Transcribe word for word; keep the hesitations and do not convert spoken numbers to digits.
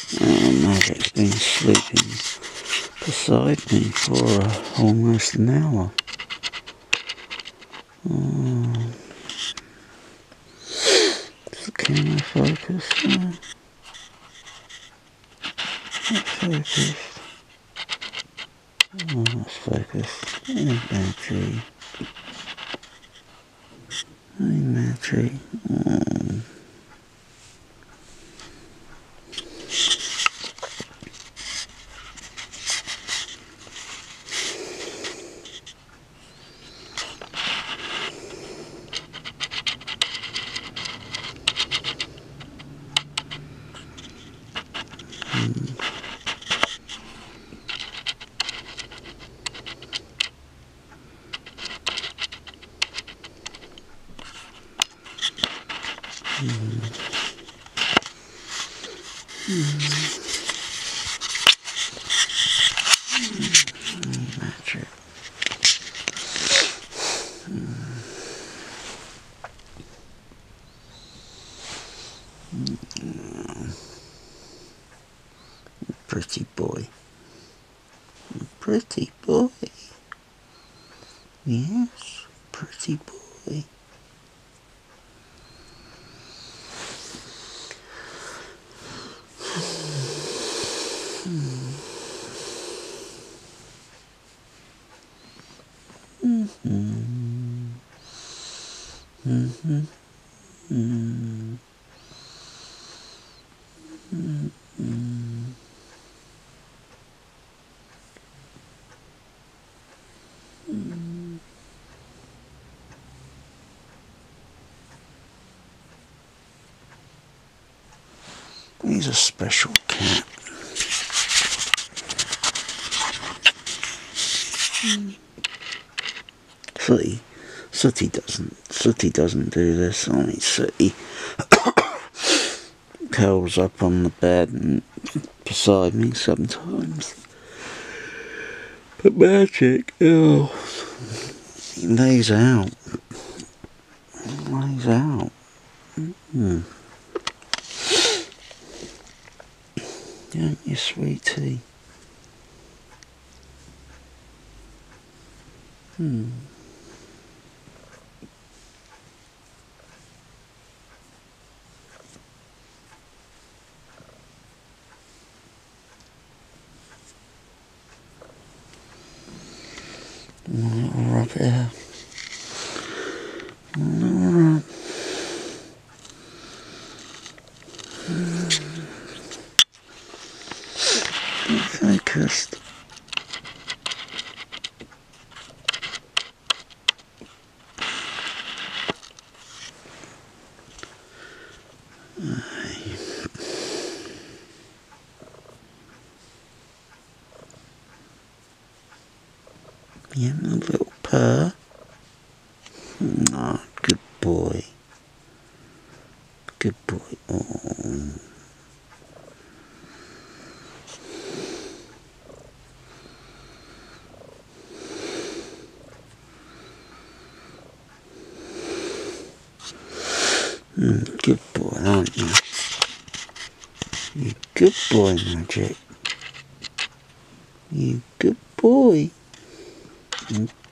Oh, Magic's been sleeping beside me for uh, almost an hour. Oh. Is the camera focused? No. Not focused. Oh, that's focused. Hey, battery. Hey, battery. Oh. Hmm. Hmm. Hmm. Magic. Hmm. Hmm. Pretty boy. Pretty boy. Yes, pretty boy. Hmm. Mm-hmm. Mm-hmm. Mm-hmm. Mm-hmm. Mm-hmm. He's a special cat. Sooty, Sooty doesn't, Sooty doesn't do this. I mean, Sooty curls up on the bed and beside me sometimes. But Magic, oh, he lays out. He lays out. Mm. Don't you, sweetie? Hmm. One little rub here. One little rub. Focused. Yeah, a little purr. Oh, good boy. Good boy. Oh. Mm, good boy, aren't you? You good boy, Magic. You good boy. You